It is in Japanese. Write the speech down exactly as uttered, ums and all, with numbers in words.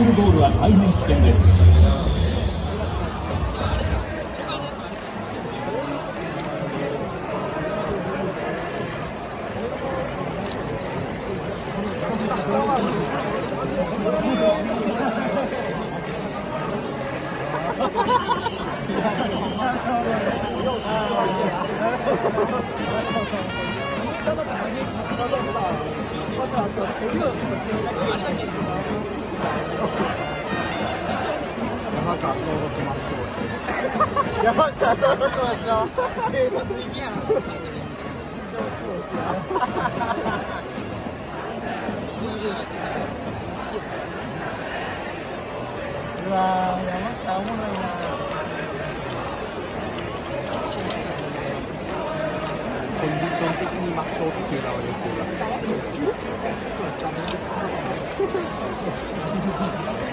イルボールは大変危険です。 山川登録しましょう。警察行きやん。うわー、山川おもろいな。コンディション的に抹消っていうのはよく